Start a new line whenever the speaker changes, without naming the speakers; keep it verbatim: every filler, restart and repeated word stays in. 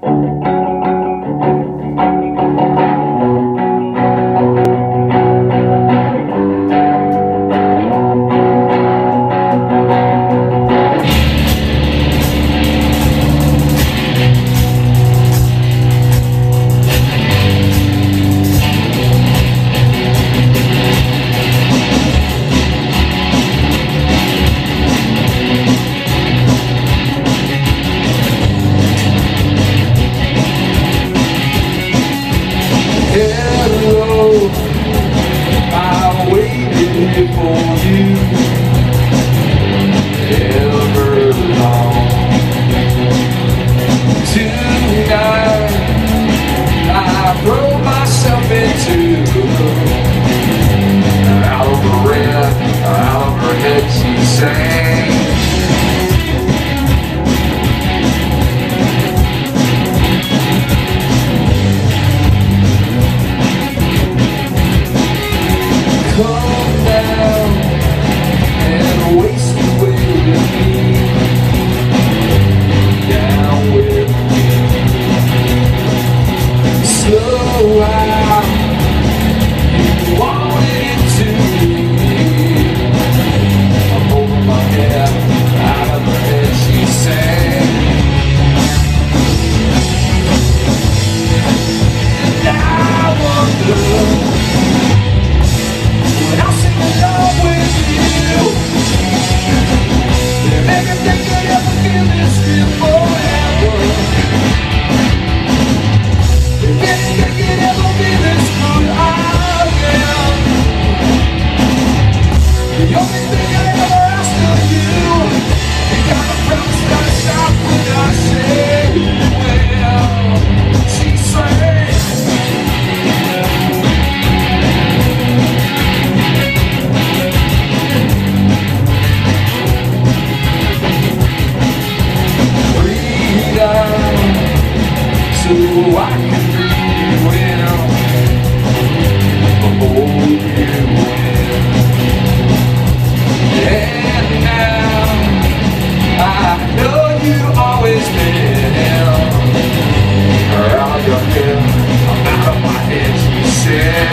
Hello, I waited for you Everlong. Tonight I broke myself into out of her red, out of her head she sang. Come down and waste away with me, down with me. Slow out, you wanted to me. I'm holding my head out of her head, she sang. And I wonder, I'll sing along with you. Make a thing that ever feel this real forever. If anything could ever be this good, I will. The only thing I ever ask of you, you gotta promise not to stop when I say, well, she sang. So I can breathe well, hold you well. And now I know you always been out of your head, I'm out of my head, she said.